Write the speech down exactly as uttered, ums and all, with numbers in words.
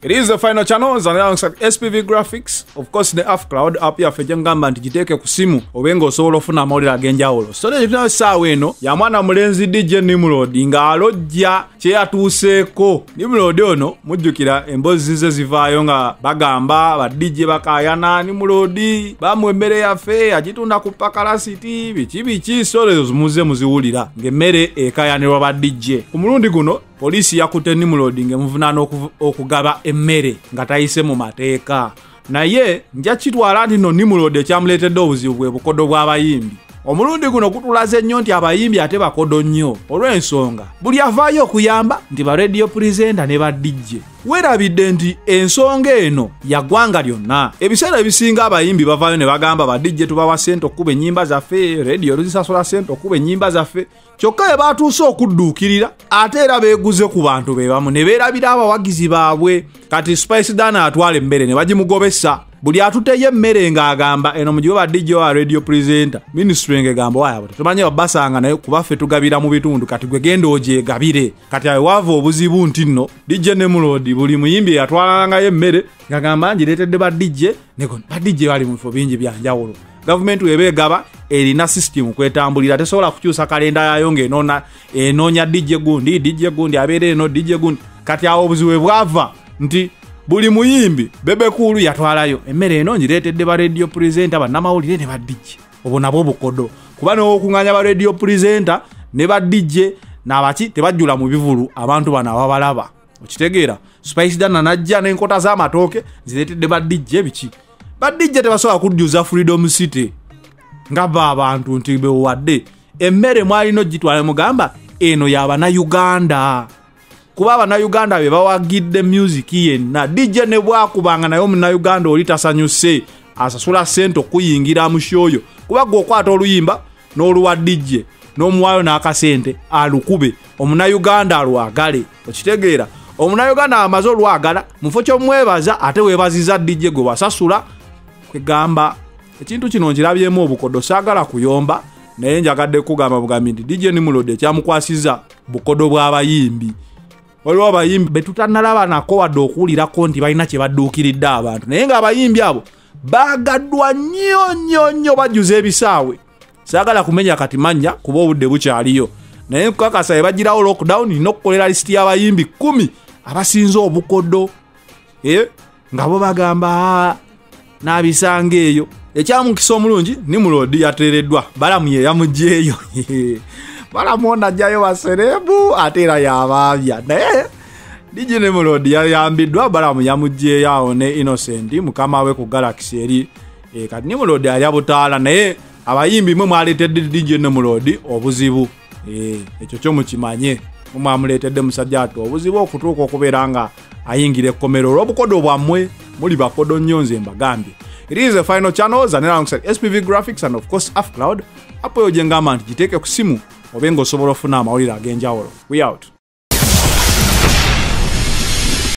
It is the final channels and alongside S P V Graphics, of course the F Cloud app ya fejengamba ntigiteke ku simu obenga osobola ofuna amawulire ag'enjawulo. So ne tuna saawa eno ya mwana mulenzi D J Nimrod nga alojja kye yatuuseeko. Nimrod ono mujjukira emboozi ze zivaayo nga bagamba ba D J bakayana Nimrod bamwemmere yaffe agitunda ku Pakalasiti biki biki solo muze muziwulira ng'emmere ekayanirwa ba D J. Ku mulundi guno polisi yakutte Nimrod ng'emuvunaana okugaba emmere nga tayise mu mateeka. Naye nja kitwala nti no Nimrod ekyamuleetedde obuzibu bwe bukodo bw'abayimbi. Omulundi guno kutulaze nnyo nti abayimbi ate bakodo nnyo olw'ensonga buli avaayo okuyamba nti ba radio presenter ne ba D J. Weerabidde nti ensonga eno yaggwanga lyonna. Ebiseera ebisinga abayimbi bavaayo ne bagamba ba D J tubawa ssente okuba ennyimba zaffe, radio luzisasula ssente okuba ennyimba zaffe. Kyokka bwe baatuuse okudduukirira ate era beeguze ku bantu be bamu ne beerabira abawagizi baabwe. Kati Spice Dana atwala emmere ne bagimugobesa. Buli atuteyo emmere ng'agamba eno mugiwe ba D J wa radio presenter. Ministry ng'egamba waya bote tumanyi babasanga naye kubaffe tugabira mu bitundu kati gwe genda ogyegabire. Kati awe wava obuzibu nti nno D J Nimrod buli muyimbi yatwalangayo emmere ng'agamba ngireetedde ba D J nego ba D J bali mu bifo bingi bya njawulo. Government webeegaba erina system kwetambulira tesobola kukyusa kalenda yayo ng'enona enoonya D J gundi D J gundi abeere eno D J gundi. Kati awo obuzibu bwava nti buli muyimbi bebe kulu yatwalayo emmere eno ngireetedde ba radio presenter bannamawulire ne ba D J. Obwo nabwo bukodo kuba n'okunganya ba radio presenter ne ba D J n'abaki tebajjula mu bivulu abantu bano ababalaba. Okitegeera Spice Dana najja n'enkota z'amatooke zireetedde ba D J biki. Ba D J tebasobola kujjuza Freedom City nga ba abantu nti bewadde emmere mwalino gitwala mugamba eno y'abana Uganda. Kuba abana Uganda be bawagidde music yenna D J ne bwakubanga nayo muna Uganda oli tasanyuse asasula ssente okuyingira mu shoyo kuba gwe okwata oluyimba n'oluwa D J n'omuwayo n'akasente alukube omuna Uganda alwagale. Okitegeera omuna Uganda amaze olwagala mufo ky'omwebaza ate weebaziza D J gwe wasasula kwegamba ekintu kino nkirabyemu obukodo saagala kuyomba naye njagadde kugamba bugambi nti D J Nimrod ekyamukwasiza bukodo bw'abayimbi. Waliwo abayimbi betutanalaba nako wadde okuwulirako nti balina kye badduukiridde abantu naye ng'abayimbi abo baagaddwa nnyo nnyo nnyo bajjuza ebisaawe. Saagala kumenya kati mannya kuba obudde bukyaliyo naye nkukakasa bwe bagirawo lockdown n'okukolera lisiti y'abayimbi kumi abasinza obukodo eh nga bo bagamba n'abisanga eyo. Ekyamukisa omulungi Nimrod yateereddwa balamu ye yamuggyeeyo. Balamu najjayo baserebu ate era yabaabya naye D J Nimrod yayambiddwa balamu yamuggyeeyo awo ne Innocent mukama we ku Galaxy eri. E, kati Nimrod yali abutaala naye abayimbi mwe mwaleetedde D J Nimrod obuzibu. E, ekyo kyo mukimanye mwe mwamuleetedde musajja atu obuzibu okutuuka okubeera nga ayingira ekkomero olw'obukodo bwammwe muli bakodo nnyo nze mbagambye. It is the final channels and alongside S P V Graphics and of course F Cloud apo yojengamba nti giteeke ku simu obenga osobola ofuna amawulire ag'enjawulo. We out.